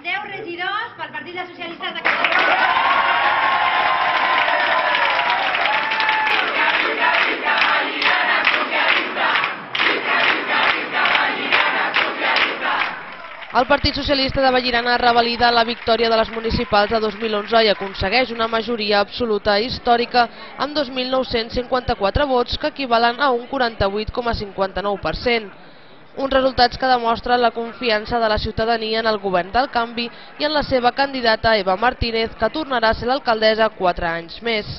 10 regidors pel Partit dels Socialistes de Catalunya. El Partit Socialista de Vallirana revalida la victòria de les municipals de 2011 i aconsegueix una majoria absoluta històrica amb 2.954 vots que equivalen a un 48,59%. Uns resultats que demostren la confiança de la ciutadania en el govern del canvi i en la seva candidata Eva Martínez, que tornarà a ser l'alcaldessa 4 anys més.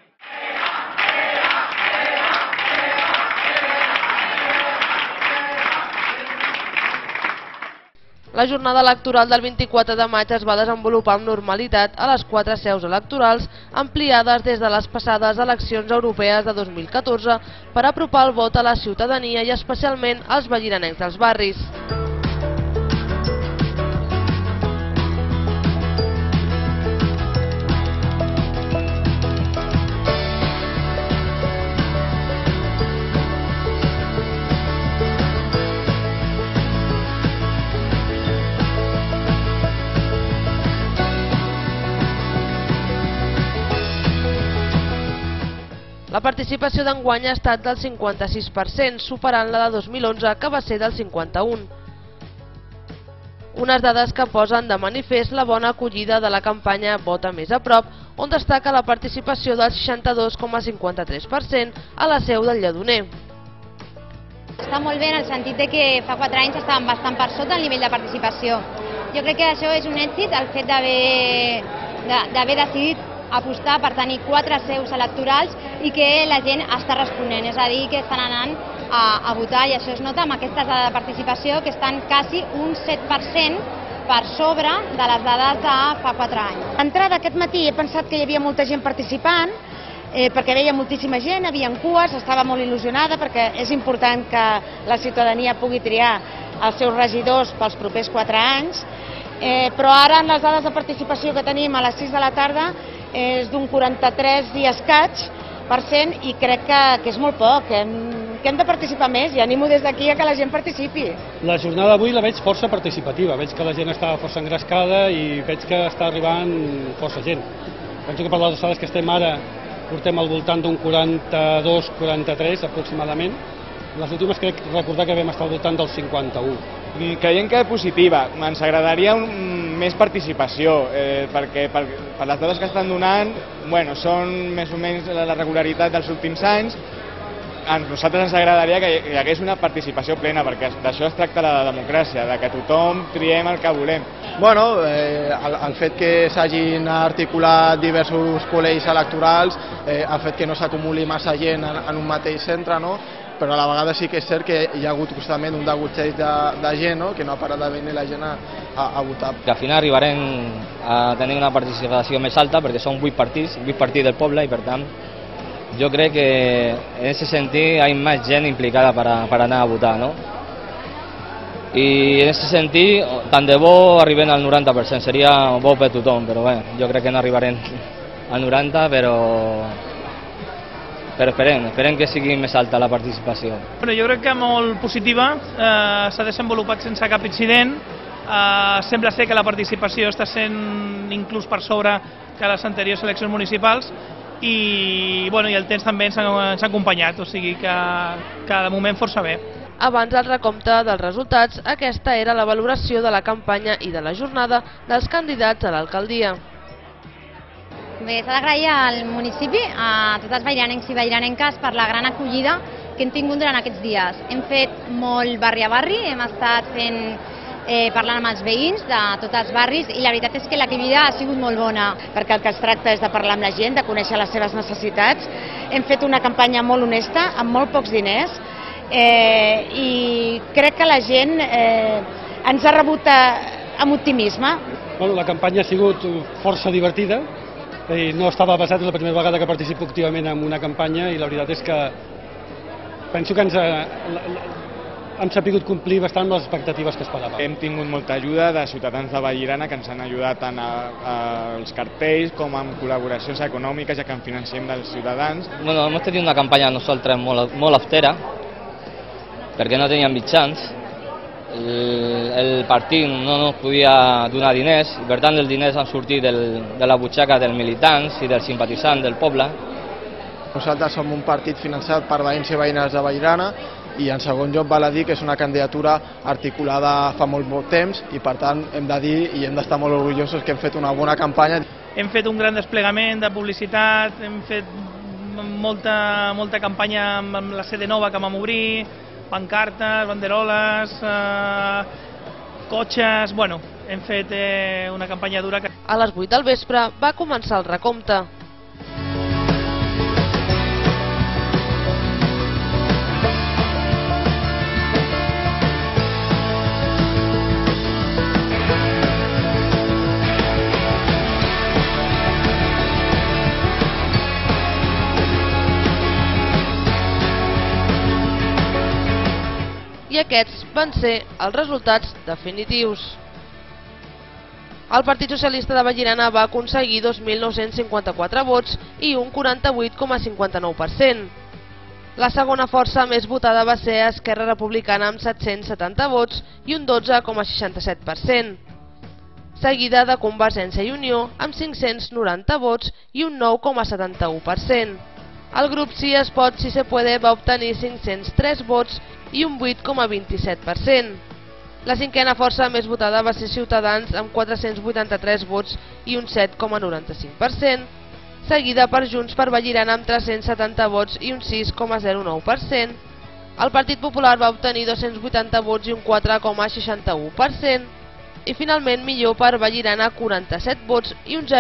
La jornada electoral del 24 de maig es va desenvolupar amb normalitat a les 4 seus electorals ampliades des de les passades eleccions europees de 2014 per apropar el vot a la ciutadania i especialment als valliranencs dels barris. La participació d'enguany ha estat del 56%, superant la de 2011, que va ser del 51%. Unes dades que posen de manifest la bona acollida de la campanya Vota més a prop, on destaca la participació del 62,53% a la seu del Lledoner. Està molt bé en el sentit que fa 4 anys estàvem bastant per sota el nivell de participació. Jo crec que això és un èxit, el fet d'haver decidit apostar per tenir 4 seus electorals i que la gent està responent, és a dir, que estan anant a votar, i això es nota amb aquestes dades de participació que estan quasi un 7% per sobre de les dades de fa 4 anys. D'entrada aquest matí he pensat que hi havia molta gent participant, perquè veia moltíssima gent, hi havia cues, estava molt il·lusionada perquè és important que la ciutadania pugui triar els seus regidors pels propers 4 anys, però ara en les dades de participació que tenim a les 6 de la tarda és d'un 43 i escaig % i crec que és molt poc, que hem de participar més i animo des d'aquí a que la gent participi. La jornada d'avui la veig força participativa, veig que la gent està força engrescada i veig que està arribant força gent. Penso que per les dades que estem ara portem al voltant d'un 42-43 aproximadament. Les últimes crec recordar que vam estar al voltant del 51. Creiem que és positiva, ens agradaria més participació, perquè per les dades que estan donant són més o menys la regularitat dels últims anys. A nosaltres ens agradaria que hi hagués una participació plena, perquè d'això es tracta la democràcia, de que tothom triem el que volem. El fet que s'hagin articulat diversos col·legis electorals, el fet que no s'acumuli massa gent en un mateix centre, però a la vegada sí que és cert que hi ha hagut justament un degotzeig de gent, que no ha parat de venir la gent a votar. Que al final arribarem a tenir una participació més alta perquè són 8 partits del poble i per tant jo crec que en aquest sentit hi ha més gent implicada per anar a votar, I en aquest sentit, tant de bo arribem al 90%, seria bo per tothom, però bé, jo crec que no arribarem al 90%, però esperem que sigui més alta la participació. Jo crec que molt positiva, s'ha desenvolupat sense cap incident, sembla ser que la participació està sent inclús per sobre que les anteriors eleccions municipals i el temps també ens ha acompanyat, o sigui que de moment força bé. Abans del recompte dels resultats, aquesta era la valoració de la campanya i de la jornada dels candidats a l'alcaldia. Bé, s'ha d'agrair al municipi, a tots els valliranencs i valliranenques per la gran acollida que hem tingut durant aquests dies. Hem fet molt barri a barri, hem estat parlant amb els veïns de tots els barris i la veritat és que l'acollida ha sigut molt bona. Perquè el que es tracta és de parlar amb la gent, de conèixer les seves necessitats. Hem fet una campanya molt honesta, amb molt pocs diners, i crec que la gent ens ha rebut amb optimisme. La campanya ha sigut força divertida, no estava basat, és la primera vegada que participo activament en una campanya i la veritat és que penso que hem sabut complir bastant les expectatives que esperàvem. Hem tingut molta ajuda de ciutadans de Vallirana que ens han ajudat tant als cartells com amb col·laboracions econòmiques, ja que en financiem dels ciutadans. Hemos tenido una campanya nosaltres molt austera, perquè no teníem mitjans, el partit no ens podia donar diners i per tant els diners han sortit de la butxaca dels militants i dels simpatitzants del poble. Nosaltres som un partit finançat per veïns i veïnes de Vallirana i en segon lloc val a dir que és una candidatura articulada fa molt temps i per tant hem de dir i hem d'estar molt orgullosos que hem fet una bona campanya. Hem fet un gran desplegament de publicitat, hem fet molta campanya amb la sede nova que vam obrir, pancartes, banderoles, cotxes, bueno, hem fet una campanya dura. A les 8 del vespre va començar el recompte. I aquests van ser els resultats definitius. El Partit Socialista de Vallirana va aconseguir 2.954 vots i un 48,59%. La segona força més votada va ser Esquerra Republicana amb 770 vots i un 12,67%, seguida de Convergència i Unió amb 590 vots i un 9,71%. El grup Sí es pot, Si se puede va obtenir 503 vots i un 8,27%. La cinquena força més votada va ser Ciutadans amb 483 vots i un 7,95%, seguida per Junts per Vallirana amb 370 vots i un 6,09%. El Partit Popular va obtenir 280 vots i un 4,61%. I finalment Millor per Vallirana 47 vots i un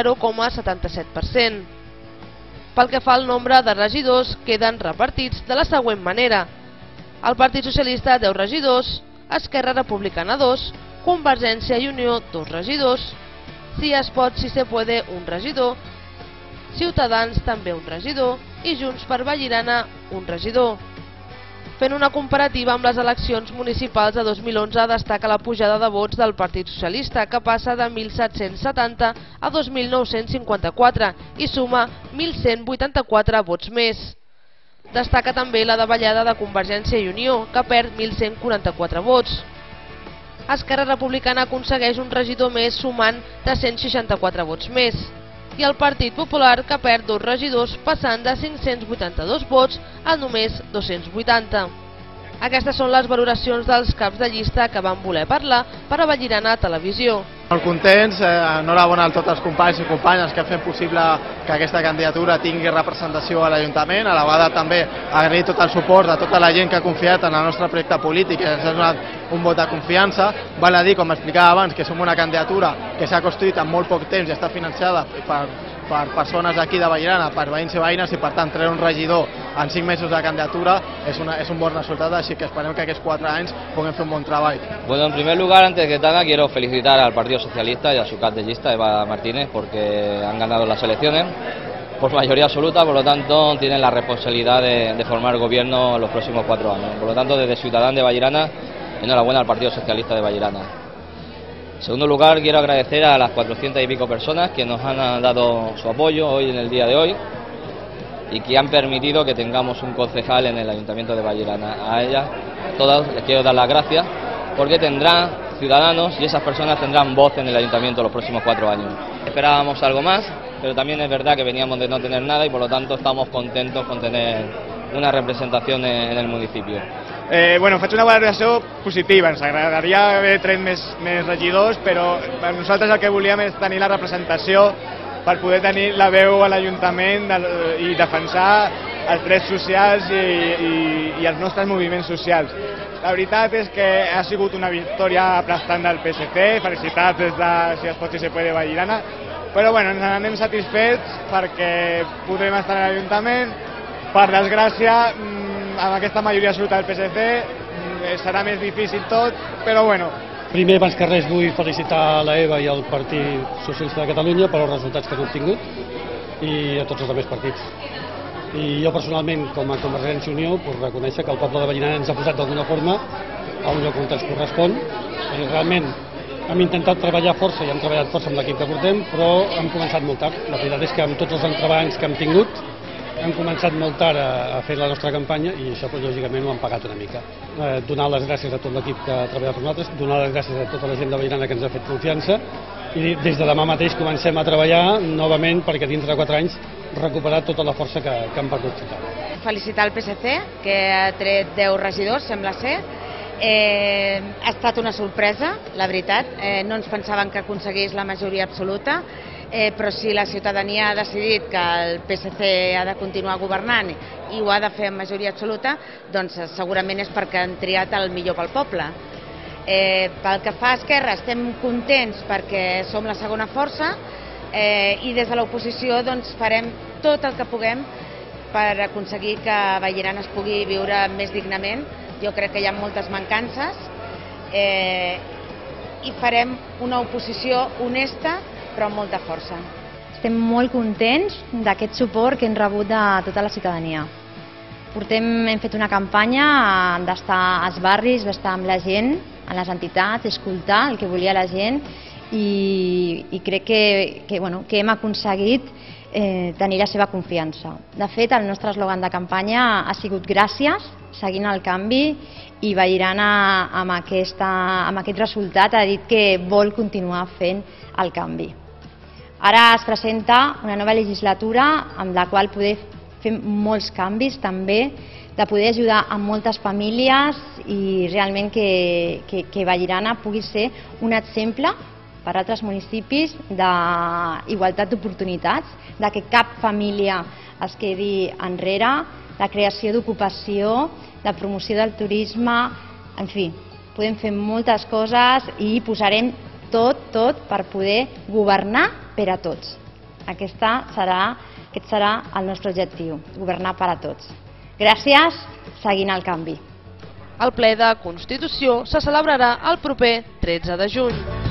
0,77%. Pel que fa al nombre de regidors, queden repartits de la següent manera. El Partit Socialista 10 regidors, Esquerra Republicana 2, Convergència i Unió 2 regidors, Si es pot, Si se puede 1 regidor, Ciutadans també 1 regidor i Junts per Vallirana 1 regidor. Fent una comparativa amb les eleccions municipals de 2011 destaca la pujada de vots del Partit Socialista, que passa de 1.770 a 2.954 i suma 1.184 vots més. Destaca també la davallada de Convergència i Unió, que perd 1.144 vots. Esquerra Republicana aconsegueix un regidor més sumant 364 vots més. I el Partit Popular, que perd 2 regidors, passant de 582 vots a només 280. Aquestes són les valoracions dels caps de llista que van voler parlar per a Vallirana Televisió. Molt contents, enhorabona a tots els companys i companyes que han fet possible que aquesta candidatura tingui representació a l'Ajuntament, a la vegada també agrair tot el suport de tota la gent que ha confiat en el nostre projecte polític i ens ha donat un vot de confiança. Val a dir, com explicava abans, que som una candidatura que s'ha construït en molt poc temps i està finançada per persones aquí de Vallirana, per veïns i veïnes, i per tant treure un regidor en 5 mesos de candidatura és un bon resultat, així que esperem que aquests 4 anys puguem fer un bon treball. Bueno, en primer lugar, antes que nada, quiero felicitar al Partido Socialista y a su cap de lista, Eva Martínez, porque han ganado las elecciones por mayoría absoluta, por lo tanto tienen la responsabilidad de formar gobierno los próximos 4 años. Por lo tanto, desde Ciudadanos de Vallirana, enhorabuena al Partido Socialista de Vallirana. En segundo lugar, quiero agradecer a las 400 y pico personas que nos han dado su apoyo hoy en el día de hoy y que han permitido que tengamos un concejal en el Ayuntamiento de Vallirana. A ellas todas les quiero dar las gracias porque tendrán ciudadanos y esas personas tendrán voz en el Ayuntamiento los próximos 4 años. Esperábamos algo más, pero también es verdad que veníamos de no tener nada y por lo tanto estamos contentos con tener una representación en el municipio. Bueno, faig una valoració positiva, ens agradaria haver tret més regidors, però nosaltres el que volíem és tenir la representació per poder tenir la veu a l'Ajuntament i defensar els drets socials i els nostres moviments socials. La veritat és que ha sigut una victòria aplastant del PSC, felicitats des de Si es pot, Si se puede Vallirana, però bueno, ens n'anem satisfets perquè podrem estar a l'Ajuntament. Per desgràcia, amb aquesta majoria absoluta del PSC serà més difícil tot, però bueno. Primer, abans que res, vull felicitar la Eva i el Partit Socialista de Catalunya per els resultats que han obtingut i a tots els altres partits. I jo personalment, com a Convergència i Unió, puc reconèixer que el poble de Vallirana ens ha posat d'alguna forma a un lloc on ens correspon. Realment hem intentat treballar força i hem treballat força amb l'equip que portem, però hem començat molt tard. La veritat és que amb tots els entrebancs que hem tingut Hem començat molt tard a fer la nostra campanya i això, lògicament, ho han pagat una mica. Donar les gràcies a tot l'equip que ha treballat per nosaltres, donar les gràcies a tota la gent de Vallirana que ens ha fet confiança i des de demà mateix comencem a treballar novament perquè dintre de 4 anys recuperar tota la força que han perdut total. Felicitar el PSC, que ha tret 10 regidors, sembla ser. Ha estat una sorpresa, la veritat. No ens pensaven que aconseguís la majoria absoluta, però si la ciutadania ha decidit que el PSC ha de continuar governant i ho ha de fer amb majoria absoluta, doncs segurament és perquè han triat el millor pel poble. Pel que fa a Esquerra, estem contents perquè som la segona força i des de l'oposició farem tot el que puguem per aconseguir que Vallirana es pugui viure més dignament. Jo crec que hi ha moltes mancances i farem una oposició honesta però amb molta força. Estem molt contents d'aquest suport que hem rebut de tota la ciutadania. Hem fet una campanya d'estar als barris, d'estar amb la gent, a les entitats, escoltar el que volia la gent i crec que hem aconseguit tenir la seva confiança. De fet, el nostre eslògan de campanya ha sigut gràcies, seguint el canvi, i Vallirana amb aquest resultat ha dit que vol continuar fent el canvi. Ara es presenta una nova legislatura amb la qual poder fer molts canvis també, de poder ajudar a moltes famílies i realment que Vallirana pugui ser un exemple per a altres municipis d'igualtat d'oportunitats, de que cap família es quedi enrere, de creació d'ocupació, de promoció del turisme, en fi, podem fer moltes coses i posarem tot per poder governar per a tots. Aquest serà el nostre objectiu, governar per a tots. Gràcies, seguint el canvi. El ple de Constitució se celebrarà el proper 13 de juny.